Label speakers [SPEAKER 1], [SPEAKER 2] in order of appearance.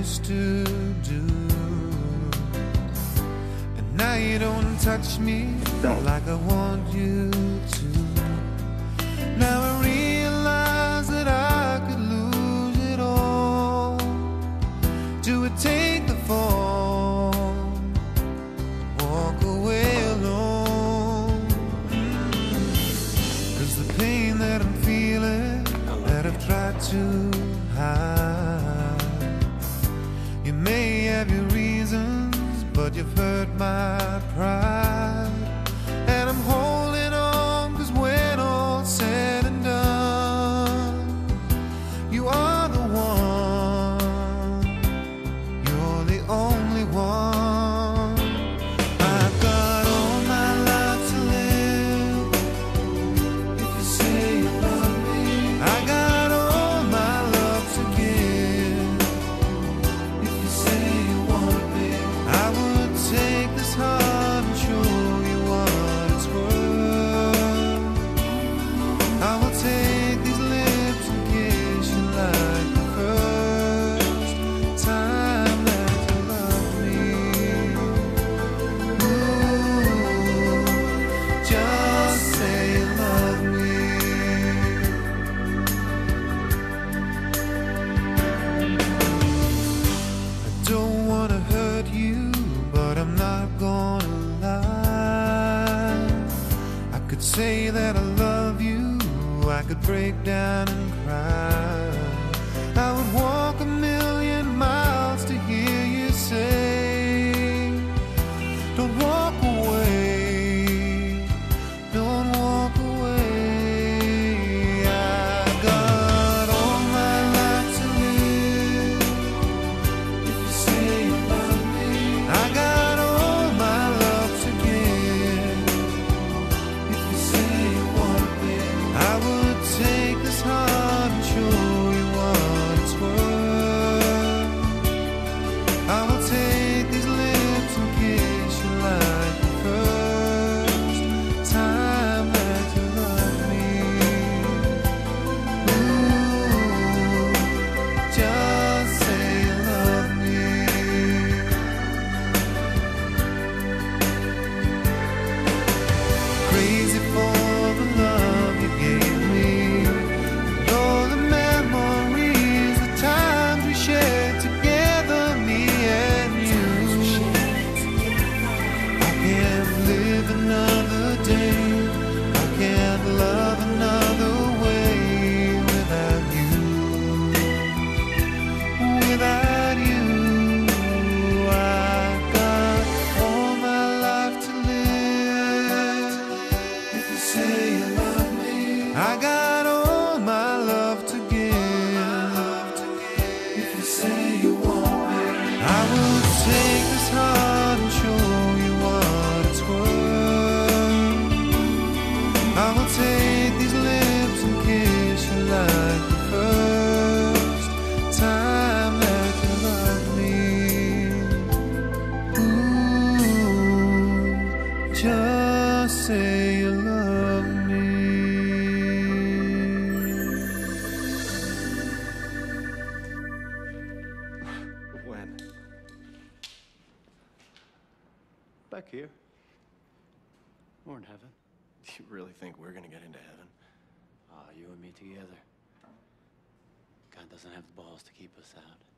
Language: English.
[SPEAKER 1] used to do. And now you don't touch me like I want you to. Now I realize that I could lose it all. Do it take the fall? Walk away alone. 'Cause the pain that I'm feeling, that I've tried to hide, you may have your reasons, but you've hurt my pride. And I'm holding on, 'cause when all's said and done, you are the one, you're the only one. I've got all my life to live. If you say you love me, I got all my love to give. If you say you want me, I would take this heart and show you what it's worth. I will take these lips and kiss you like the first time that you loved me. Ooh, just say you love me. I don't wanna hurt you, but I'm not gonna lie. I could say that I love you, I could break down and cry. I would walk a million miles to hear you say, don't walk away, don't walk away. I've got all my life to live. If you say you love me, I got all my love to give. If you say you want me, I would take this heart and show you what it's worth. I will take these lips and kiss you like the first time that you loved me. Ooh, just say you love me. Crazy for the love you gave me, and all the memories, the times we shared together, me and you. I can't live another day, I can't love another way without you. Without you, I've got all my life to live. If you say you love me, I got all my love to give. If you say you want me, I will take this heart and show you what it's worth. I will take these lips and kiss you like the first time that you loved me. Ooh, just say you love me.
[SPEAKER 2] When? Back here.
[SPEAKER 3] Or in heaven.
[SPEAKER 2] You really think we're gonna get into heaven?
[SPEAKER 3] You and me together. God doesn't have the balls to keep us out.